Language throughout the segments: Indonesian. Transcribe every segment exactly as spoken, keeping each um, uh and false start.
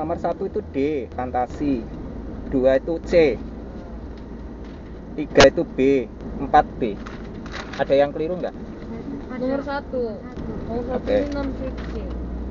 Nomor satu itu D, fantasi. Dua itu C. Tiga itu B. Empat B. Ada yang keliru nggak? Nomor satu. Nomor satu Oke. ini non fiksi.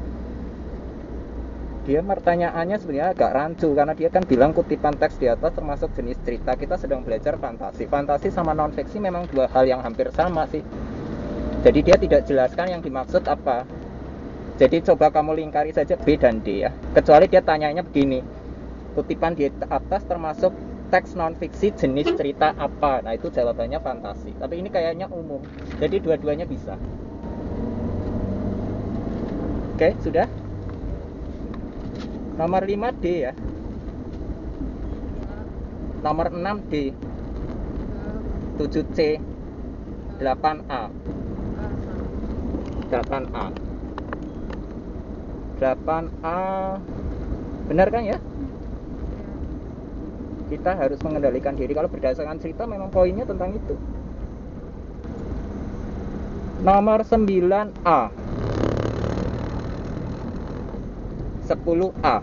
Dia pertanyaannya sebenarnya agak rancu karena dia kan bilang kutipan teks di atas termasuk jenis cerita. Kita sedang belajar fantasi. Fantasi sama non fiksi memang dua hal yang hampir sama sih. Jadi dia tidak jelaskan yang dimaksud apa. Jadi coba kamu lingkari saja B dan D ya. Kecuali dia tanyanya begini, kutipan di atas termasuk teks non fiksi jenis cerita apa. Nah itu jawabannya fantasi. Tapi ini kayaknya umum. Jadi dua-duanya bisa. Oke, sudah? Nomor lima D ya. Nomor enam D. tujuh C. delapan A. delapan A. delapan A. Benar kan ya? Kita harus mengendalikan diri. Kalau berdasarkan cerita memang poinnya tentang itu. Nomor sembilan A. sepuluh A.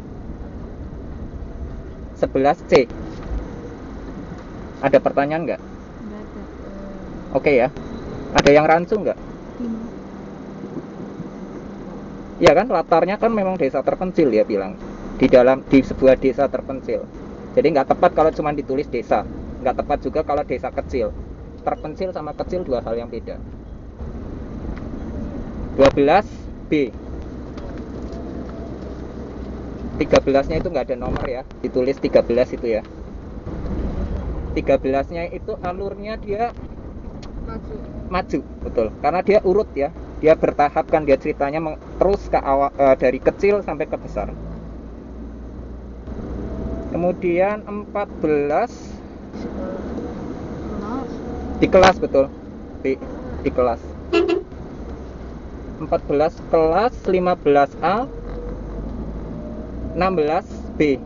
sebelas C. Ada pertanyaan nggak? Nggak ada. Oke ya. Ada yang rancu nggak? Ini. Ya kan latarnya kan memang desa terpencil ya bilang. Di dalam di sebuah desa terpencil. Jadi nggak tepat kalau cuma ditulis desa. Nggak tepat juga kalau desa kecil. Terpencil sama kecil dua hal yang beda. dua belas B. tiga belas-nya itu nggak ada nomor ya. Ditulis tiga belas itu ya. tiga belas-nya itu alurnya dia Maju. maju, betul. Karena dia urut ya. Dia bertahap kan dia ceritanya meng- terus ke awal eh, dari kecil sampai ke besar. Kemudian empat belas Kelas. di kelas betul. Di, di kelas. empat belas kelas, lima belas A, enam belas B,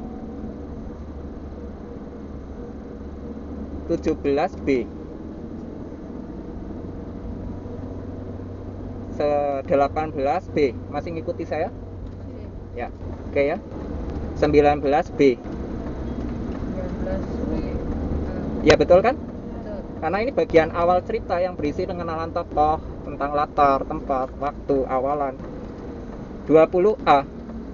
tujuh belas B, delapan belas B. Masih ngikuti saya? Ya, oke ya. sembilan belas B. sembilan belas B. Ya betul kan? Betul. Karena ini bagian awal cerita yang berisi pengenalan tokoh, tentang latar, tempat, waktu, awalan. dua puluh A.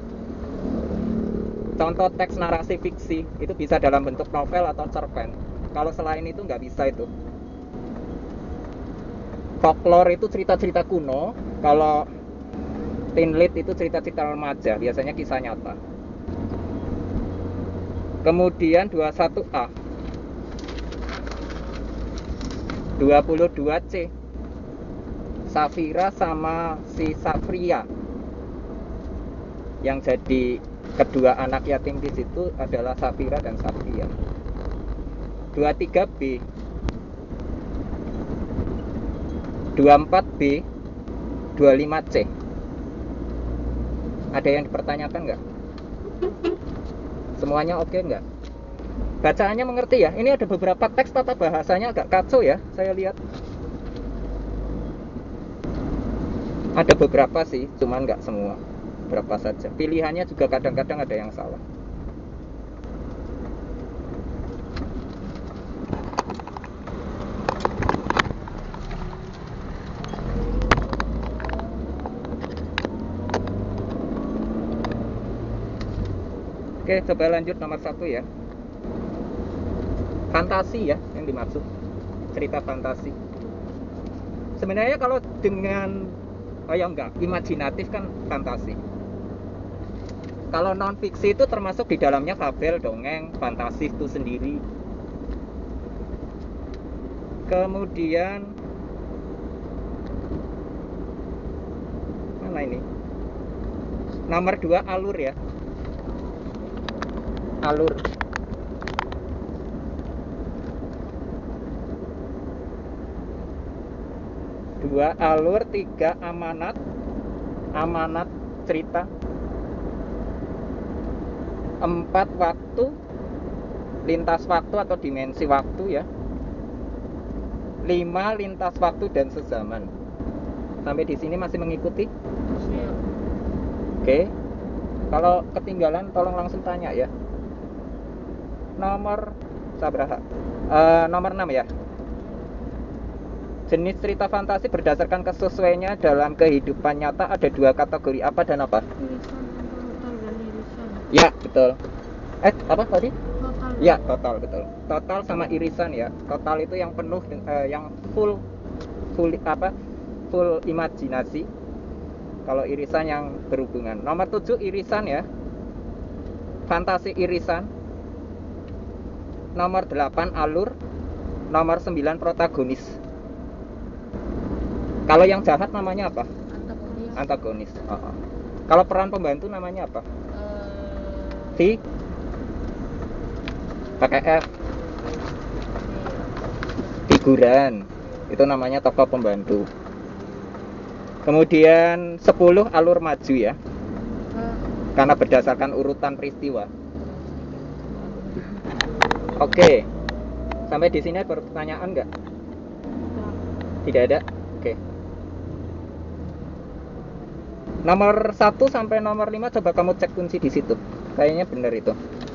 Contoh teks narasi fiksi itu bisa dalam bentuk novel atau cerpen. Kalau selain itu nggak bisa itu. Folklore itu cerita-cerita kuno. Kalau teen lit itu cerita-cerita remaja, biasanya kisah nyata. Kemudian dua puluh satu A. dua puluh dua C. Safira sama si Safria. Yang jadi kedua anak yatim di situ adalah Safira dan Safria. dua puluh tiga B. dua puluh empat B. dua puluh lima C. Ada yang dipertanyakan nggak? Semuanya oke nggak? Bacaannya mengerti ya? Ini ada beberapa teks tata bahasanya agak kacau ya, saya lihat. Ada beberapa sih, cuman nggak semua. Berapa saja. Pilihannya juga kadang-kadang ada yang salah. Oke, coba lanjut nomor satu ya. Fantasi ya yang dimaksud. Cerita fantasi. Sebenarnya kalau dengan oh ya enggak, imajinatif kan fantasi. Kalau non fiksi itu termasuk di dalamnya fabel, dongeng, fantasi itu sendiri. Kemudian mana ini? Nomor dua alur ya. Alur. Dua alur, tiga amanat. Amanat cerita. Empat waktu. Lintas waktu atau dimensi waktu ya. Lima lintas waktu dan sezaman. Sampai di sini masih mengikuti? Siap. Oke. Kalau ketinggalan tolong langsung tanya ya. Nomor sabraha. Eh, nomor enam ya. Jenis cerita fantasi berdasarkan kesesuaiannya dalam kehidupan nyata ada dua kategori, apa dan apa? Irisan total dan irisan. Ya, betul. Eh, apa tadi? Total. Ya, total, betul. Total sama irisan ya. Total itu yang penuh, eh, yang full, full apa? Full imajinasi. Kalau irisan yang berhubungan. Nomor tujuh irisan ya. Fantasi irisan. Nomor delapan alur. Nomor sembilan protagonis. Kalau yang jahat namanya apa? Antagonis. Antagonis. Oh, oh. Kalau peran pembantu namanya apa? Eh, V pakai F. Figuran. Itu namanya tokoh pembantu. Kemudian sepuluh alur maju ya. eh, Karena berdasarkan urutan peristiwa. Oke. Sampai di sini ada pertanyaan nggak? Tidak ada. Oke. Nomor satu sampai nomor lima coba kamu cek kunci di situ. Kayaknya benar itu.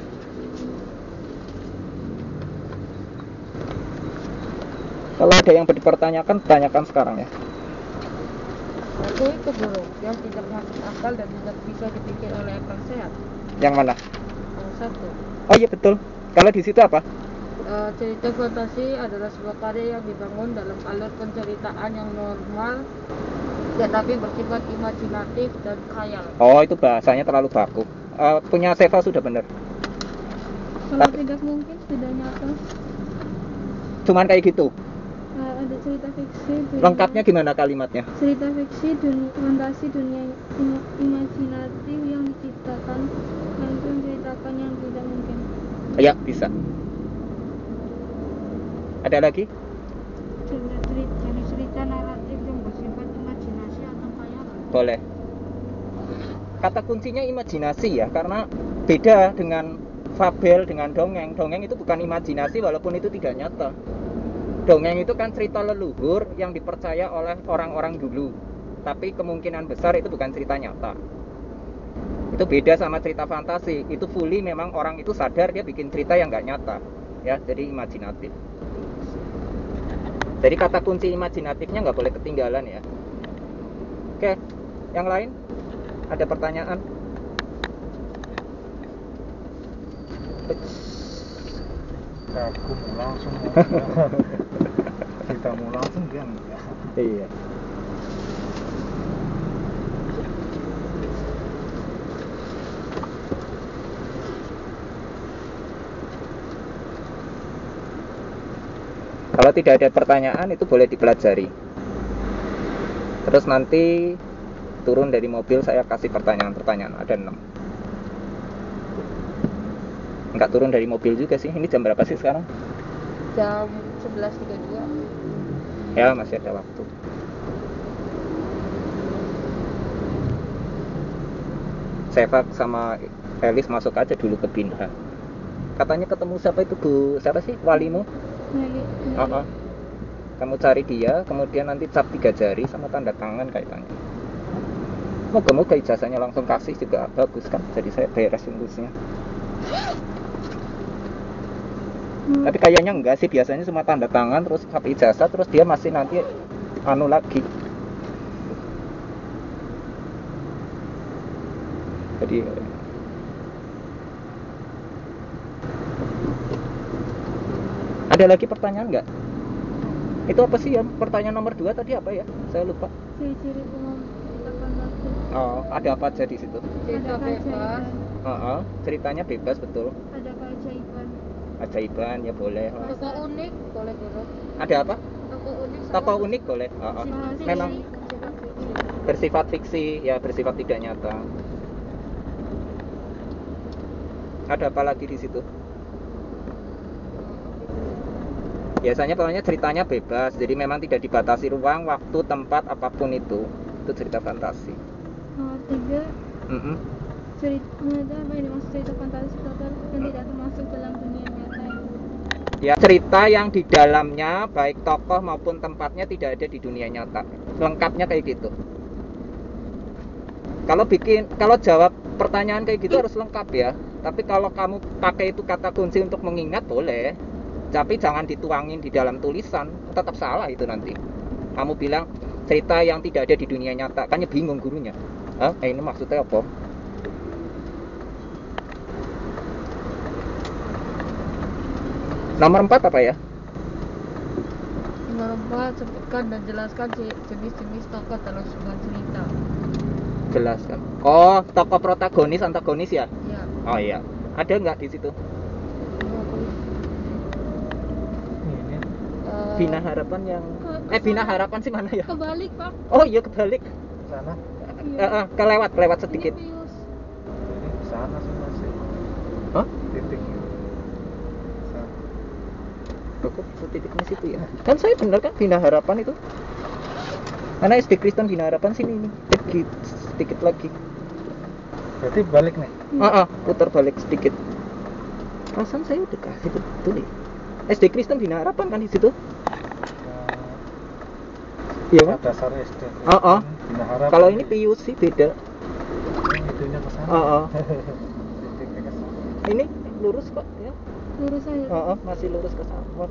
Kalau ada yang dipertanyakan, tanyakan sekarang ya. Satu itu guru yang tidak masuk akal dan tidak bisa dipikir oleh akal sehat. Yang mana? Yang satu. Oh iya betul. Kalau di situ apa? Eh, cerita fantasi adalah sebuah karya yang dibangun dalam alur penceritaan yang normal tetapi bersifat imajinatif dan khayal. Oh itu bahasanya terlalu baku. Eh, punya Seva sudah benar. Kalau Tapi- tidak mungkin sudah nyata. Cuman kayak gitu. Eh, ada cerita fiksi dunia, Lengkapnya gimana kalimatnya? cerita fiksi dunia fantasi dunia im- imajinatif yang diciptakan dan itu menceritakan yang tidak mungkin. Ya bisa. Ada lagi? Jenis cerita, jenis cerita naratif yang bersifat imajinasi atau khayal. Boleh. Kata kuncinya imajinasi ya, karena beda dengan fabel, dengan dongeng. Dongeng itu bukan imajinasi walaupun itu tidak nyata. Dongeng itu kan cerita leluhur yang dipercaya oleh orang-orang dulu. Tapi kemungkinan besar itu bukan cerita nyata. Itu beda sama cerita fantasi. Itu fully memang orang itu sadar dia bikin cerita yang nggak nyata. Ya, jadi imajinatif. Jadi kata kunci imajinatifnya nggak boleh ketinggalan ya. Oke, yang lain? Ada pertanyaan? Kagum langsung kita mau langsung dia enggak. Iya. Kalau tidak ada pertanyaan itu boleh dipelajari. Terus nanti turun dari mobil saya kasih pertanyaan-pertanyaan, ada enam. Enggak turun dari mobil juga sih. Ini jam berapa sih sekarang? Jam sebelas tiga puluh dua. Ya masih ada waktu. Seva sama Elis masuk aja dulu ke Binha. Katanya ketemu siapa itu Bu? Siapa sih walimu? Meli, Meli. Oh, oh. Kamu cari dia, kemudian nanti cap tiga jari sama tanda tangan kaitannya. Moga-moga ijazahnya langsung kasih juga bagus kan. Jadi saya beres urusnya. Hmm. Tapi kayaknya enggak sih, biasanya cuma tanda tangan terus cap ijazah terus dia masih nanti anu lagi. Jadi ada lagi pertanyaan nggak? Itu apa sih ya? Pertanyaan nomor dua tadi apa ya? Saya lupa. Ciri-ciri umum cerita fantasi. Oh, ada apa aja di situ? Cerita Ada bebas. keajaiban. Oh, oh, ceritanya bebas betul. Ada keajaiban. Ajaiban ya boleh. Oh. Toko unik boleh guru. Ada apa? Toko unik. sama Tokoh unik boleh. Oh, oh. Sifat Memang fiksi. sifat fiksi. bersifat fiksi ya, bersifat tidak nyata. Ada apa lagi di situ? Biasanya pokoknya ceritanya bebas, jadi memang tidak dibatasi ruang, waktu, tempat, apapun itu. Itu cerita fantasi. Nomor tiga, Mm-mm. cerita ada apa ini maksud cerita fantasi total yang tidak termasuk dalam dunia nyata. Ya, cerita yang di dalamnya baik tokoh maupun tempatnya tidak ada di dunia nyata. Lengkapnya kayak gitu. Kalau bikin, kalau jawab pertanyaan kayak gitu harus lengkap ya. Tapi kalau kamu pakai itu kata kunci untuk mengingat boleh, tapi jangan dituangin di dalam tulisan, tetap salah itu nanti. Kamu bilang cerita yang tidak ada di dunia nyata, kan bingung gurunya. Hah? Eh, ini maksudnya apa? Nomor empat apa ya? Nomor empat, sebutkan dan jelaskan je- jenis-jenis tokoh dalam sebuah cerita. Jelaskan. Oh, tokoh protagonis, antagonis ya? Ya. Oh iya. Ada nggak di situ? Ini Eh, Bina Harapan yang eh Bina Harapan sih mana ya? Kebalik, Pak. Oh iya kebalik. sana, Eh, eh, kelewat, kelewat Ini sedikit. Pius. ini sana sih masih Hah? titik. Sana. Kok bisa titiknya situ ya? Kan saya benar kan Bina Harapan itu. Karena S D Kristen Bina Harapan sini ini. Sedikit, sedikit lagi. Berarti balik nih. Ah, ah, putar balik sedikit. Perasaan saya udah kasih betul ya. S D Kristen Bina Harapan kan di situ? Iya kan? Dasar S D. Ah, ah. Bina Harapan. Kalau ini Pius sih beda. Ini itunya ke sana. Ah, ah. Titiknya ke sana. Ini lurus kok ya. Lurus aja. Ah, ah, masih lurus ke sana.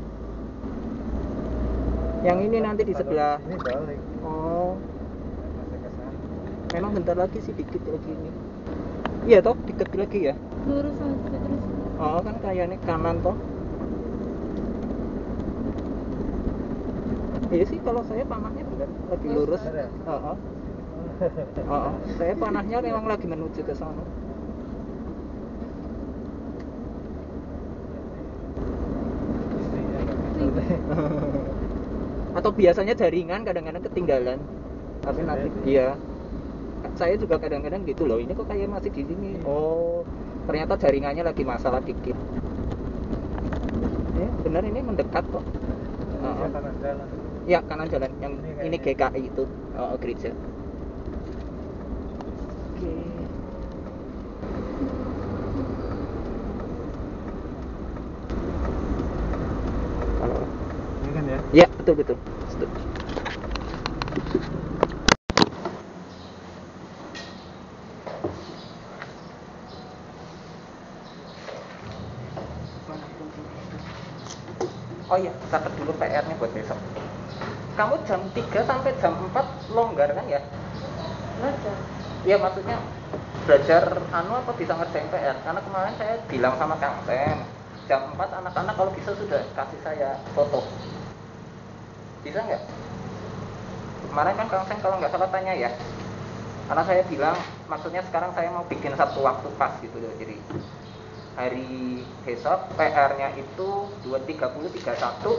Yang ini nanti di Kalau sebelah. Ini balik. Oh, Masih ke sana. memang bentar lagi sih dikit lagi ini. Iya toh, dikit lagi ya. Lurus aja terus. Oh, kan kayaknya kanan toh. Iya sih kalau saya panahnya benar lagi lurus. Ada? Heeh. Heeh. Saya panahnya memang lagi menuju ke sana. Istrinya nggak betul deh. Atau biasanya jaringan kadang-kadang ketinggalan. Tapi nanti iya. Saya juga kadang-kadang gitu loh. Ini kok kayak masih di sini. Oh, ternyata jaringannya lagi masalah dikit. Ya, benar ini mendekat kok. Ini Heeh. kanan jalan. Ya, kanan jalan yang Ini ini kayaknya. G K I itu, oh, gereja. Oke. Kalau Ini kan ya. ya, betul betul. Setuju. Oh iya, catat dulu P R-nya buat besok. Kamu jam tiga sampai jam empat longgar kan ya? belajar. Iya, maksudnya belajar anu apa bisa ngerjain P R? Karena kemarin saya bilang sama Kang Sem, jam empat anak-anak kalau bisa sudah kasih saya foto. Bisa nggak? Kemarin kan Kang Sem kalau nggak salah tanya ya. Karena saya bilang, maksudnya sekarang saya mau bikin satu waktu pas gitu loh. Jadi hari besok P R-nya itu dua tiga puluh tiga satu.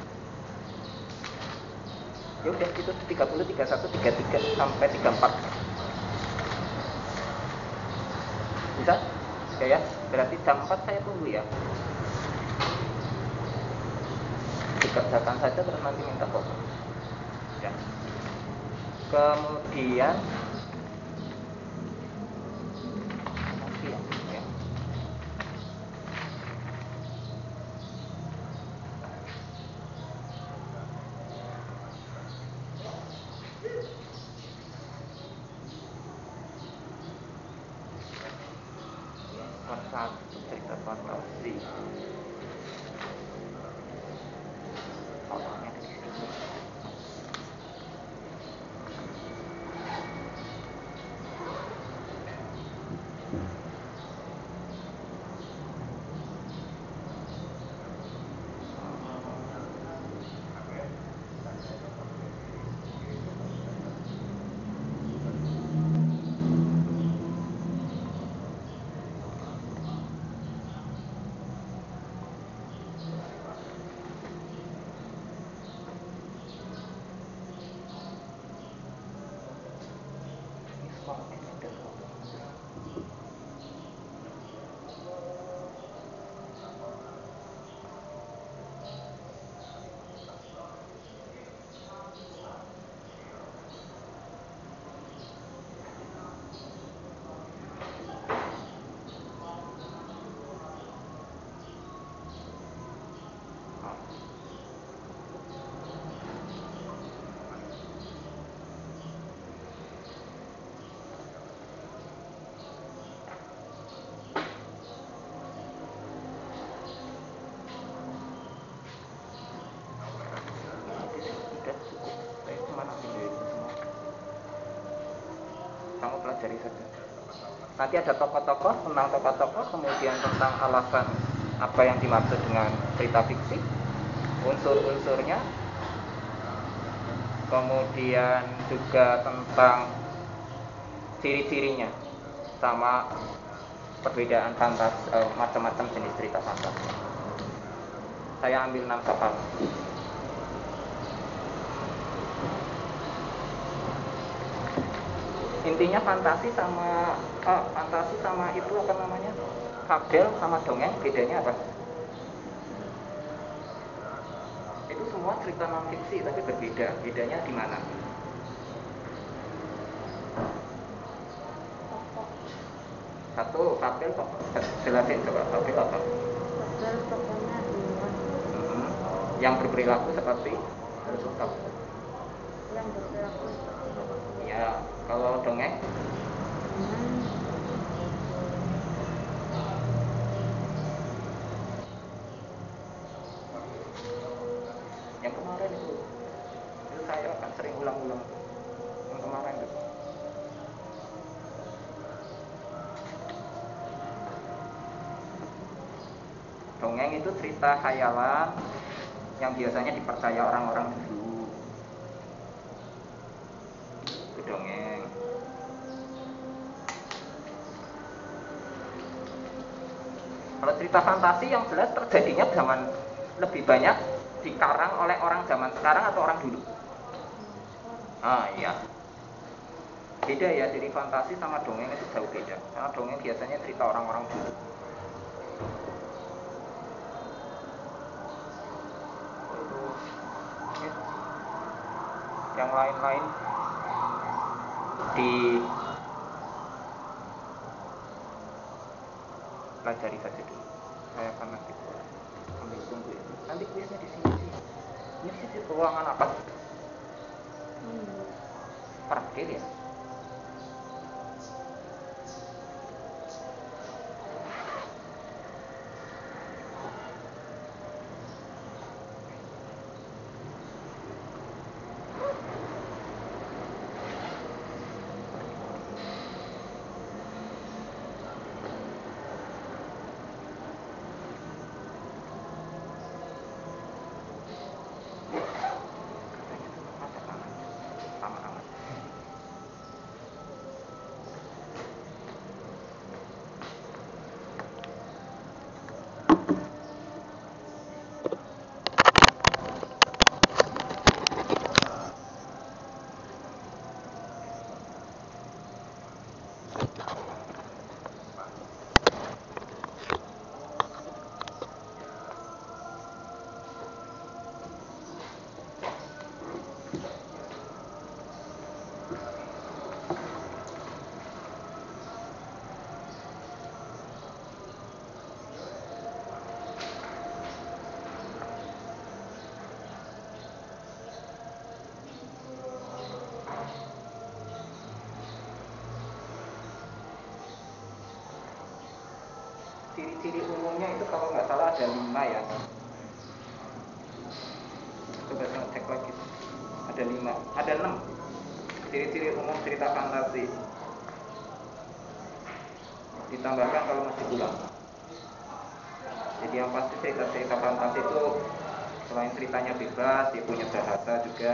Ya udah gitu tiga puluh tiga satu tiga tiga sampai tiga empat. Bisa? Oke ya. Berarti jam empat saya tunggu ya. Dikerjakan saja terus nanti minta foto. Ya. Kemudian kemudian ya. Satu cerita fantasi. Fotonya di sini. pelajari saja. Nanti ada tokoh-tokoh, tentang tokoh-tokoh, kemudian tentang alasan apa yang dimaksud dengan cerita fiksi, unsur-unsurnya, kemudian juga tentang ciri-cirinya, sama perbedaan fantasi, eh, macam-macam jenis cerita fantasi. Saya ambil enam soal. Intinya fantasi sama oh, fantasi sama itu apa namanya? Fabel sama dongeng bedanya apa? Itu semua cerita non fiksi tapi berbeda. Bedanya di mana? Satu, fabel tokoh. Jelasin coba fabel apa? Fabel tokohnya hewan. Hmm. Yang berperilaku seperti harus lengkap. Yang berperilaku seperti hewan. Ya, kalau dongeng Dengan yang kemarin itu, itu saya akan sering ulang-ulang tuh. Yang kemarin itu. Dongeng itu cerita khayalan yang biasanya dipercaya orang-orang dulu. Itu dongeng. Kalau cerita fantasi yang jelas terjadinya zaman lebih banyak dikarang oleh orang zaman sekarang atau orang dulu? Ah iya. Beda ya, jadi fantasi sama dongeng itu jauh beda. Karena dongeng biasanya cerita orang-orang dulu. Ya. Yang lain-lain di pelajari saja dulu. Saya akan nanti ambil tunggu ya. Nanti kuisnya di sini sih. Ini sih di ruangan apa? Parkir ya. Sama amat. Ciri-ciri umumnya itu kalau nggak salah ada lima ya. Coba saya cek lagi. Ada lima, ada enam. Ciri-ciri umum cerita fantasi. Ditambahkan kalau masih ulang. Jadi yang pasti cerita-cerita fantasi itu selain ceritanya bebas, dia punya bahasa juga.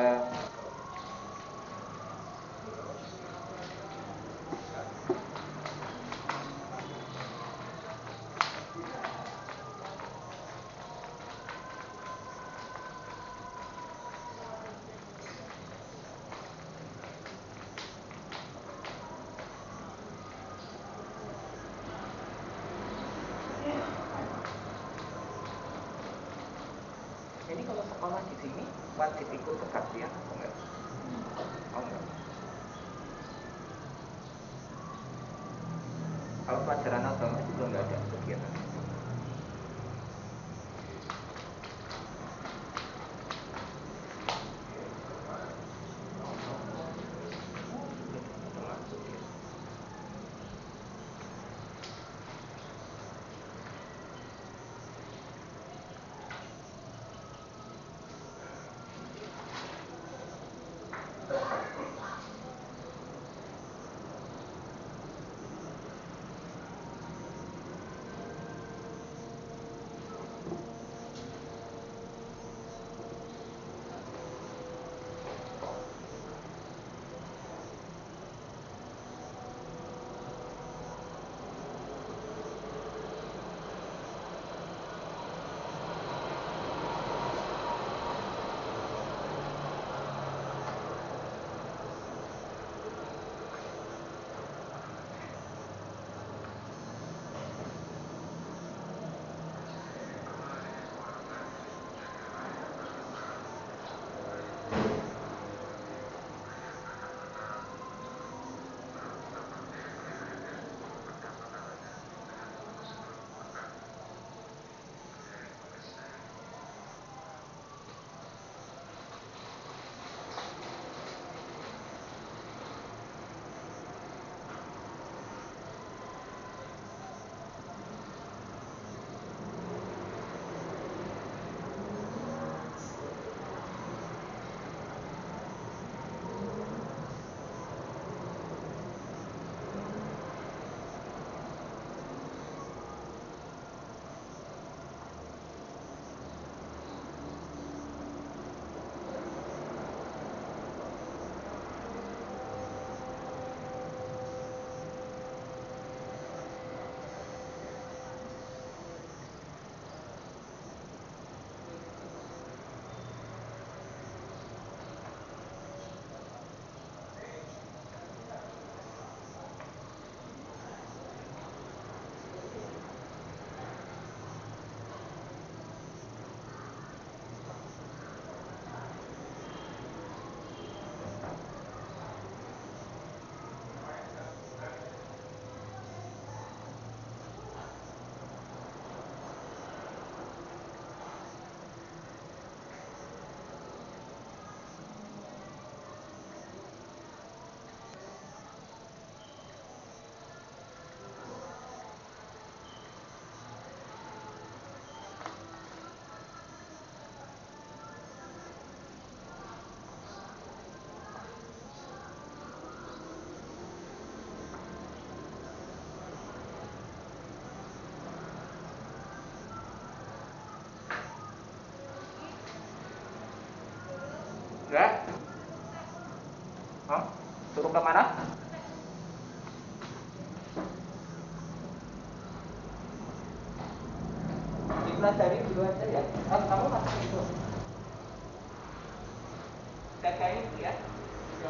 Ini kalau sekolah di sini wajib ikut kebaktian atau enggak? Oh enggak. Kalau pelajaran agama juga enggak ada kegiatan. Ya? Hah? Suruh kemana? Dipelajari dulu aja ya. Oh, kamu masuk itu. Jagain itu ya. Ya.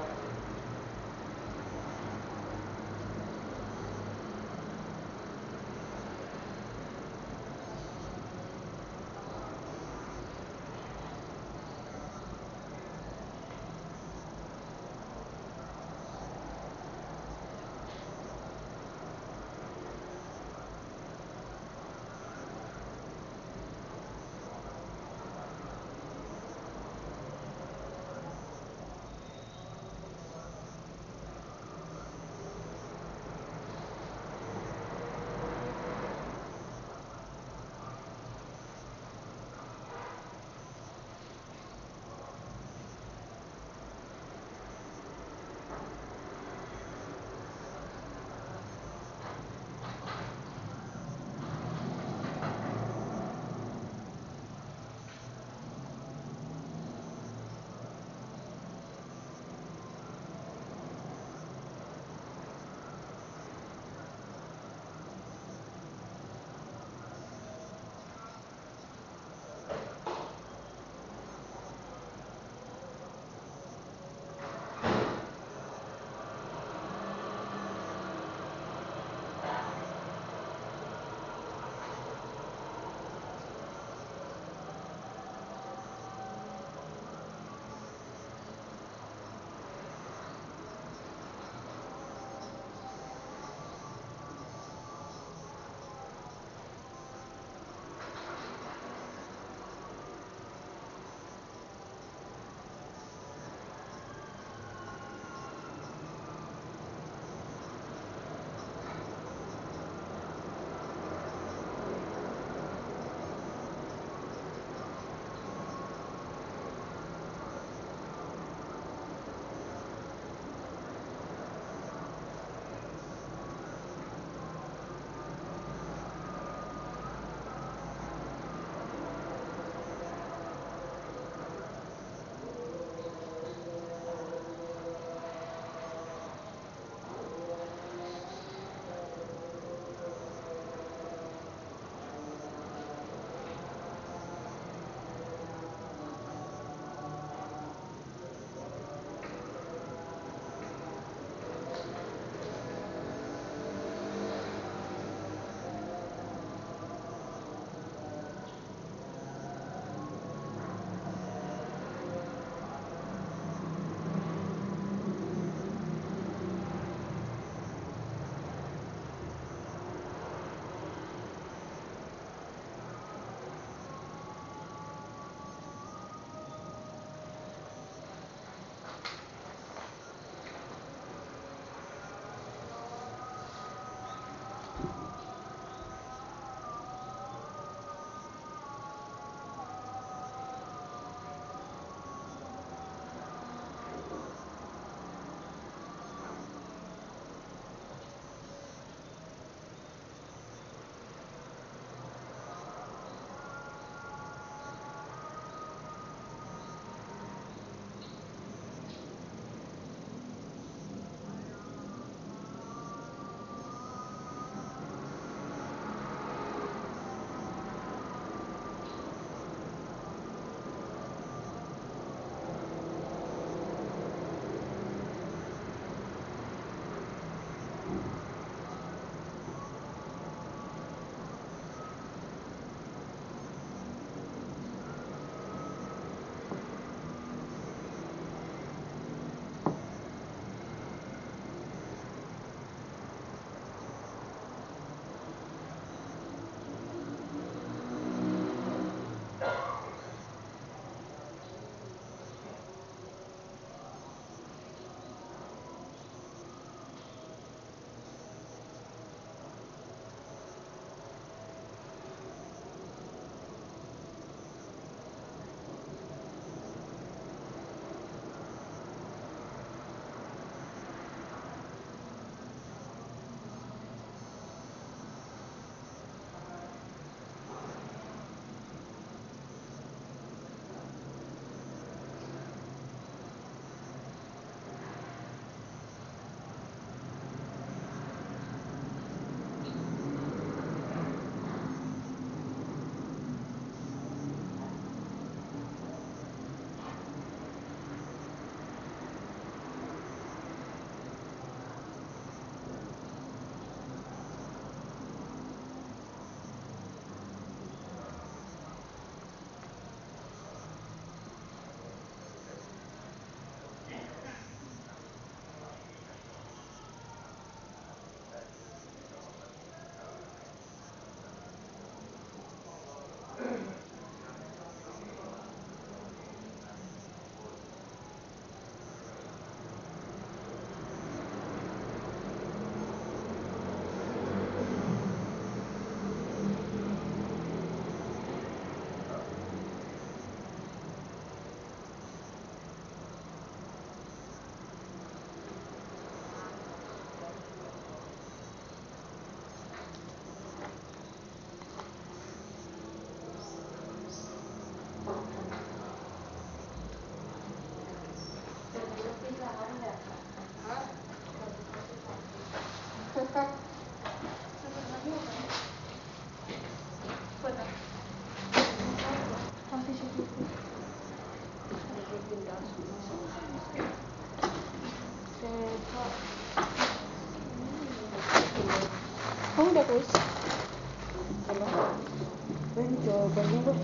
wis. Kalau ben jawabannya tuh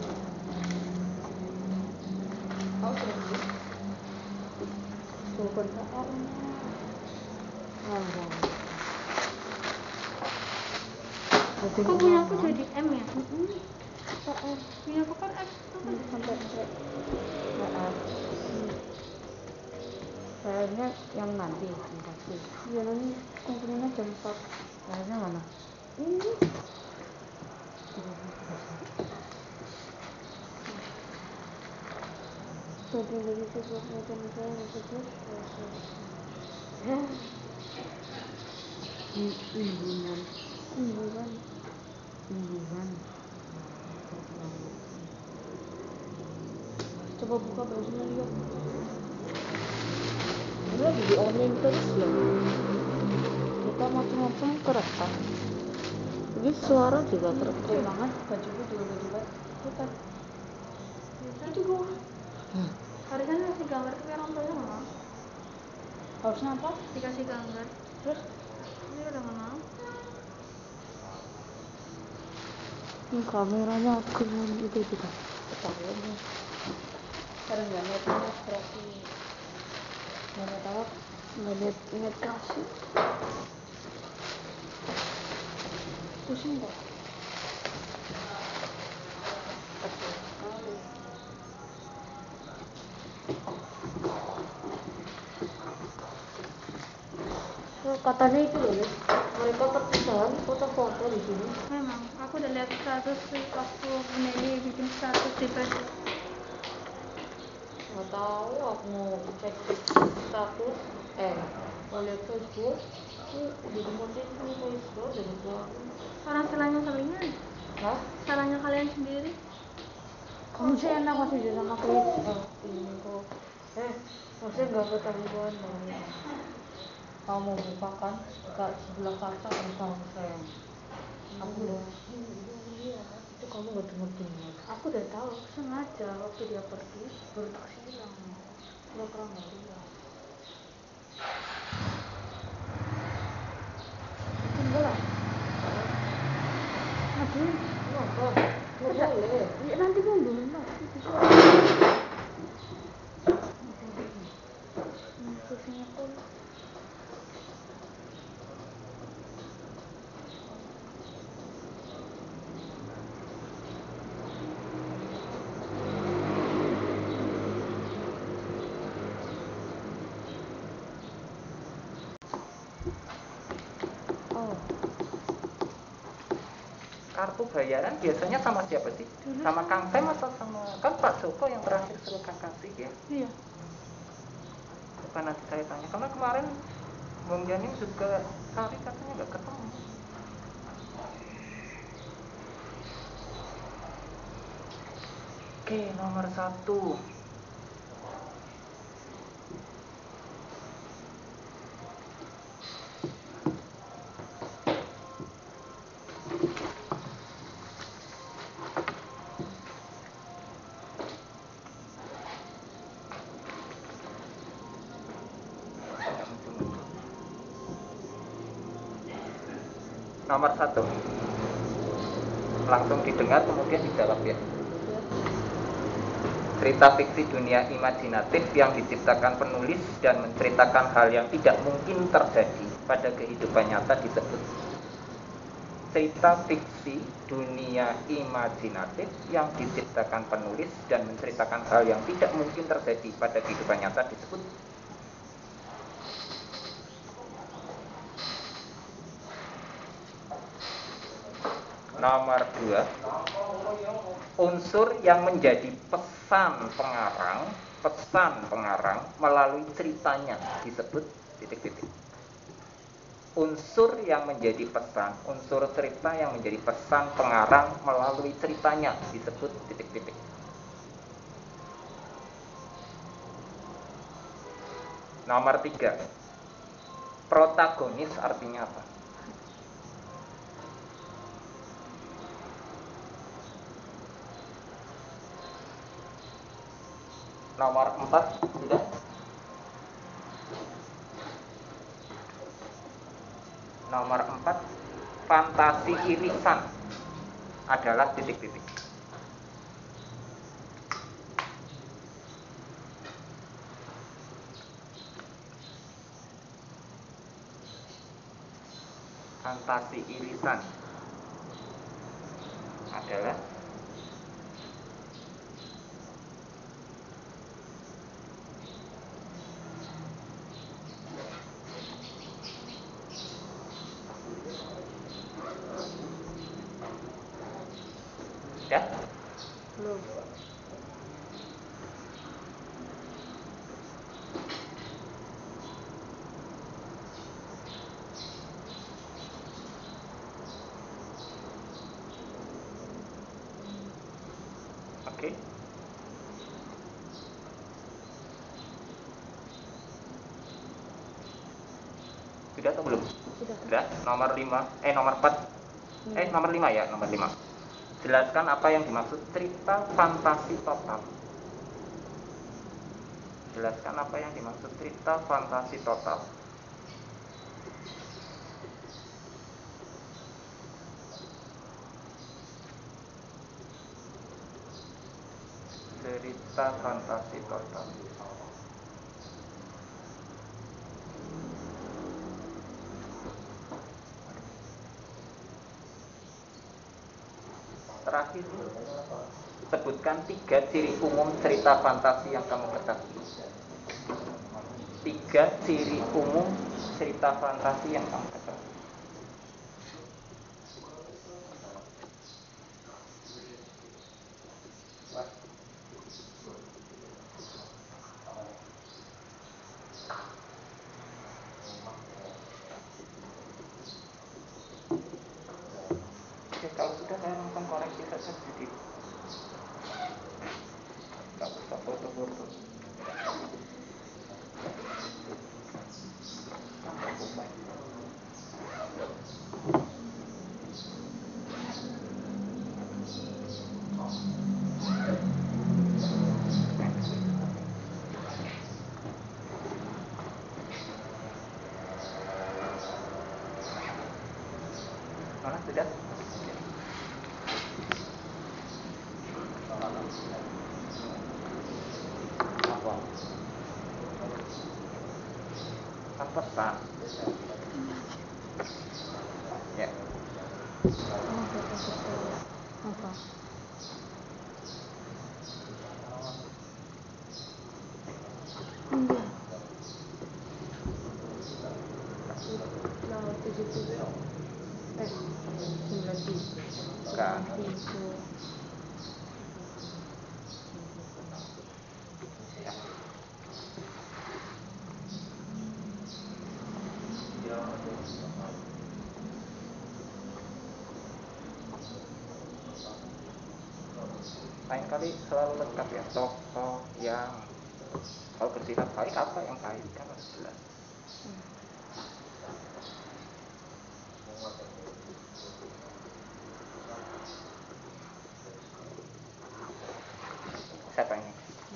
aku terus jawaban P R-nya. Ah, Kok punya aku jadi M ya? P R Punya aku kan X tuh. sampai sampai P R. P R-nya yang nanti dikasih. Iya nanti kumpulnya jam empat. P R-nya mana? Ini bagian dari sebuah macam-macam yang disebut proses. Imbunan, Imbuhan. imbuhan. Coba buka browsernya lihat. Ini lagi di online terus loh. Kita macam-macam kerekam. Jadi suara juga kerekam. Keren banget, bajuku juga baju banget. Bukan. Itu gua. Hmm. Harusnya ngasih gambar ke orang tuanya nggak mau. Harusnya apa? Dikasih gambar. Terus Ini udah nggak mau. ini kameranya keren itu juga. Ketahuan nih. Karena nggak lihat lihat berarti Nggak ada tahu. Nggak lihat ingat kasih. pusing kok. Kecil sekali. Oh, katanya itu loh, Lis. Mereka perpisahan foto-foto di sini. Memang, aku udah lihat status sih waktu Neni bikin status di Facebook. Nggak tahu, aku mau cek status, eh, mau lihat Facebook, ini jadi motif ini Facebook dari keluarga. Orang salahnya kalian, Hah? salahnya kalian sendiri. Kamu sih enak masih dia sama Chris. Oh, ini kok. Eh, maksudnya nggak ketahuan dong. Kamu bukakan dekat sebelah kaca kamu sama sayang. Aku udah, itu kamu nggak dengar-dengar. Aku udah tahu sengaja waktu dia pergi baru tak silang. Pura-pura nggak lihat. Tinggal lah. Aduh, Kenapa? Nggak boleh. ya nanti mundur lah. Hmm, pusing aku. Oh, Kartu bayaran biasanya sama siapa sih? Dulu Sama sama- Kang Sem atau sama kan Pak Joko yang terakhir suruh Kang kasih ya? Iya. Bukan nanti saya tanya karena kemarin Bung Janin juga cari katanya nggak ketemu. Oke, nomor satu. Nomor satu. Langsung didengar kemudian dijawab ya. Cerita fiksi dunia imajinatif yang diciptakan penulis dan menceritakan hal yang tidak mungkin terjadi pada kehidupan nyata disebut. Cerita fiksi dunia imajinatif yang diciptakan penulis dan menceritakan hal yang tidak mungkin terjadi pada kehidupan nyata disebut. Nomor dua, unsur yang menjadi pesan pengarang, pesan pengarang melalui ceritanya disebut titik-titik. Unsur yang menjadi pesan, unsur cerita yang menjadi pesan pengarang melalui ceritanya disebut titik-titik. Nomor tiga, protagonis artinya apa? Nomor empat sudah. Nomor empat fantasi irisan adalah titik-titik. Fantasi irisan adalah ya? Belum. Oke. Sudah atau belum? Sudah. Sudah. Nomor lima, eh nomor empat. Hmm. Eh nomor lima ya, nomor lima. Jelaskan apa yang dimaksud cerita fantasi total. Jelaskan apa yang dimaksud cerita fantasi total. Cerita fantasi total. Terakhir, sebutkan tiga ciri umum cerita fantasi yang kamu ketahui. Tiga ciri umum cerita fantasi yang kamu ketahui. Oke, kalau sudah saya langsung koreksi saja sedikit. Gak usah foto-foto. Mana sudah? Apa? Kan pesan. Ya. Oh, bapak betul. Apa? Enggak. Nomor tujuh puluh. Eh, sembilan tiga. Bukan. Tiga. Ya. Lain kali selalu lengkap ya, tokoh yang kalau bersifat baik apa yang baik kan harus jelas. Siapa ini?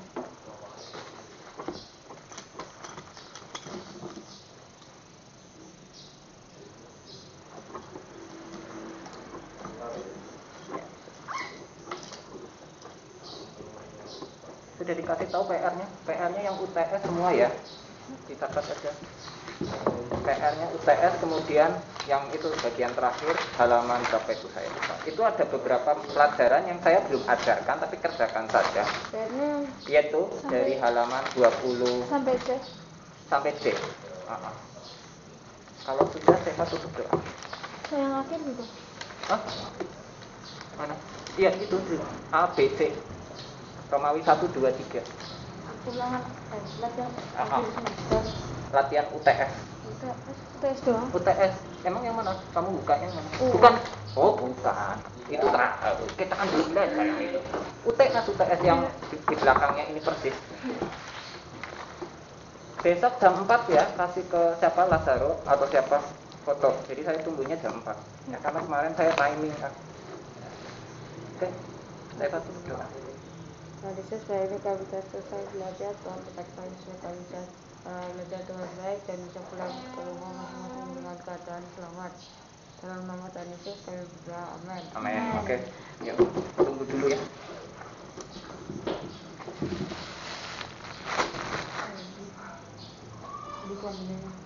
Sudah dikasih tahu P R-nya, P R-nya yang U T S semua ya, dicatat aja. P R-nya U T S, kemudian yang itu bagian terakhir halaman berapa itu saya lupa. Itu ada beberapa pelajaran yang saya belum ajarkan tapi kerjakan saja. P R-nya Yaitu Sampai- dari halaman dua puluh Sampai C. sampai D. Uh-uh. Kalau sudah saya tutup doa. Saya yang akhir juga. Hah? Mana? Iya itu A B C. Romawi satu dua tiga. ulangan eh latihan Ah, ah. akhir semester. Latihan U T S. U T S. U T S doang. U T S. Emang yang mana? Kamu buka yang mana? Oh. Bukan. Oh, bukan. Itu terakhir. Kita kan belum belajar yang itu. U T S U T S yang di, di belakangnya ini persis. Besok jam empat ya, kasih ke siapa Lazaro atau siapa foto. Jadi saya tunggunya jam empat. Ya, karena kemarin saya timing kan. Oke. Saya tutup doa. Nah, desa supaya ini kami bisa selesai belajar, Tuhan berkati supaya kami bisa uh, belajar dengan baik dan bisa pulang ke rumah masing-masing dengan keadaan selamat. Dalam nama Tuhan Yesus kami berdoa, amin. Amin. Oke. Yuk, tunggu dulu ya. Di komennya.